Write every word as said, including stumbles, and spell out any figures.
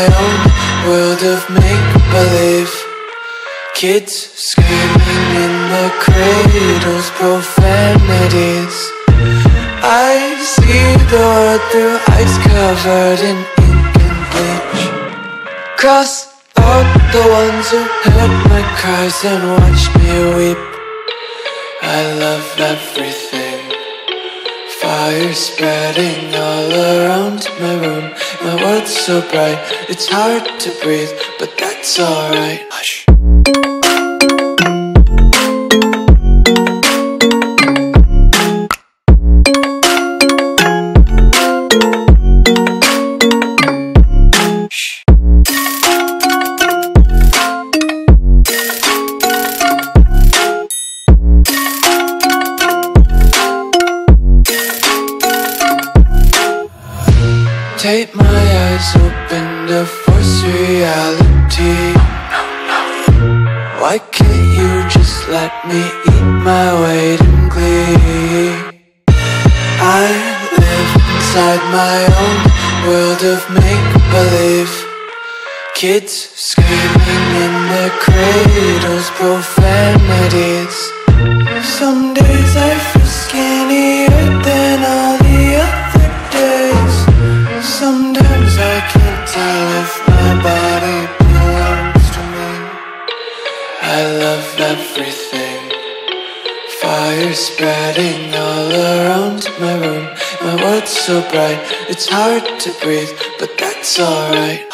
own world of make-believe. Kids screaming in the cradles, profanities. I see the world through ice covered in ink and bleach. Cross out the ones who heard my cries and watched me weep. I love everything. Fire spreading all around my room. My world's so bright, it's hard to breathe, but that's alright. Hush. Tape my eyes open to force reality. Why can't you just let me eat my weight in glee? I live inside my own world of make-believe. Kids screaming in their cradles, profanities. Some days I feel skinnier than all the other days. Sometimes I can't tell if my body belongs to me. I love everything. Fire spreading all around my room. My world's so bright, it's hard to breathe, but that's alright.